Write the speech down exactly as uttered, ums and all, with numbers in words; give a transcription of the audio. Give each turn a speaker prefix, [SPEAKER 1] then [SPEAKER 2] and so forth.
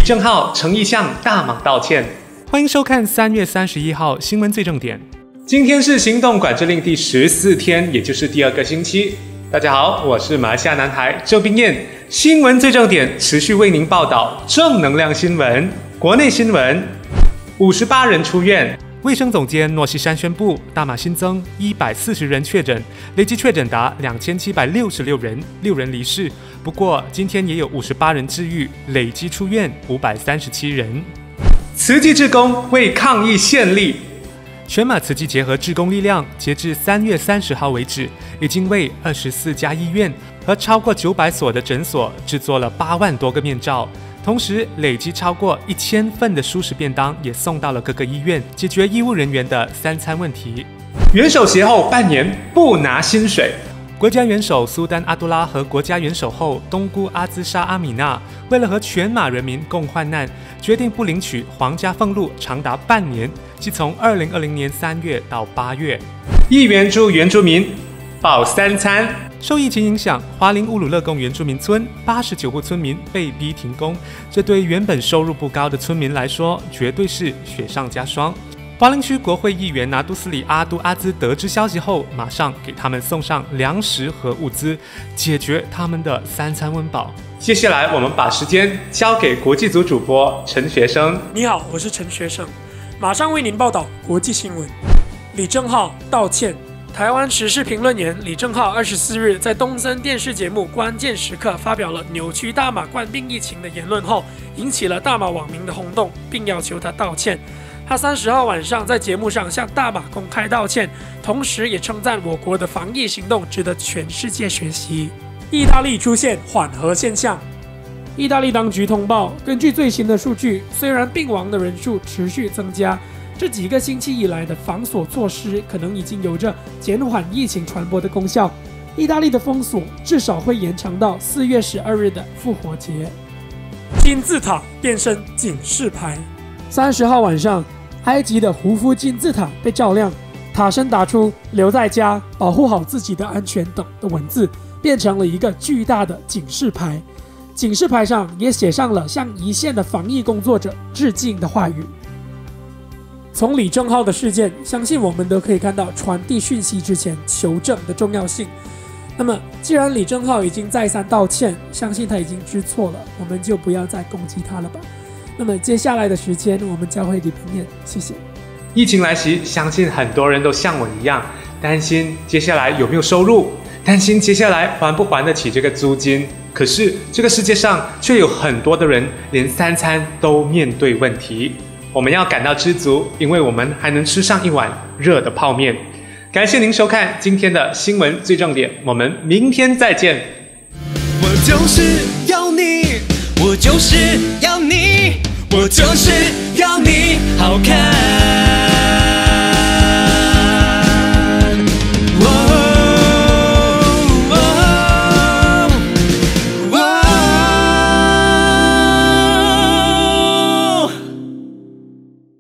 [SPEAKER 1] 正浩、程义相大马道歉。
[SPEAKER 2] 欢迎收看三月三十一号新闻最正点。
[SPEAKER 1] 今天是行动管制令第十四天，也就是第二个星期。大家好，我是马来西亚男孩周冰燕。新闻最正点持续为您报道正能量新闻。国内新闻：五十八人出院。
[SPEAKER 2] 卫生总监诺西山宣布，大马新增一百四十人确诊，累计确诊达两千七百六十六人，六人离世。不过，今天也有五十八人治愈，累计出院五百三十七人。
[SPEAKER 1] 慈济志工为抗疫献力。
[SPEAKER 2] 全马慈济结合志工力量，截至三月三十号为止，已经为二十四家医院和超过九百所的诊所制作了八万多个面罩。同时，累积超过一千份的蔬食便当也送到了各个医院，解决医务人员的三餐问题。
[SPEAKER 1] 元首携后半年不拿薪水。
[SPEAKER 2] 国家元首苏丹阿杜拉和国家元首后东姑阿兹莎阿米娜，为了和全马人民共患难，决定不领取皇家俸禄长达半年，即从二零二零年三月到八月。
[SPEAKER 1] 议员助原住民保三餐。
[SPEAKER 2] 受疫情影响，华林乌鲁勒贡原住民村八十九户村民被逼停工，这对原本收入不高的村民来说，绝对是雪上加霜。华林区国会议员拿督斯里阿都阿兹得知消息后，马上给他们送上粮食和物资，解决他们的三餐温饱。
[SPEAKER 1] 接下来，我们把时间交给国际组主播陈学生。
[SPEAKER 3] 你好，我是陈学生，马上为您报道国际新闻。李正浩道歉。台湾时事评论员李正浩二十四日在东森电视节目《关键时刻》发表了扭曲大马冠病疫情的言论后，引起了大马网民的轰动，并要求他道歉。他三十号晚上在节目上向大马公开道歉，同时也称赞我国的防疫行动值得全世界学习。意大利出现缓和现象。意大利当局通报，根据最新的数据，虽然病亡的人数持续增加，这几个星期以来的防锁措施可能已经有着减缓疫情传播的功效。意大利的封锁至少会延长到四月十二日的复活节。金字塔变身警示牌。三十号晚上，埃及的胡夫金字塔被照亮，塔身打出“留在家，保护好自己的安全”等的文字，变成了一个巨大的警示牌。警示牌上也写上了向一线的防疫工作者致敬的话语。从李正浩的事件，相信我们都可以看到传递讯息之前求证的重要性。那么，既然李正浩已经再三道歉，相信他已经知错了，我们就不要再攻击他了吧。那么接下来的时间，我们交回李冰燕，谢谢。
[SPEAKER 1] 疫情来袭，相信很多人都像我一样，担心接下来有没有收入，担心接下来还不还得起这个租金。可是这个世界上却有很多的人连三餐都面对问题。我们要感到知足，因为我们还能吃上一碗热的泡面。感谢您收看今天的新闻最重点，我们明天再见。
[SPEAKER 4] 我就是要你，我就是要你，我就是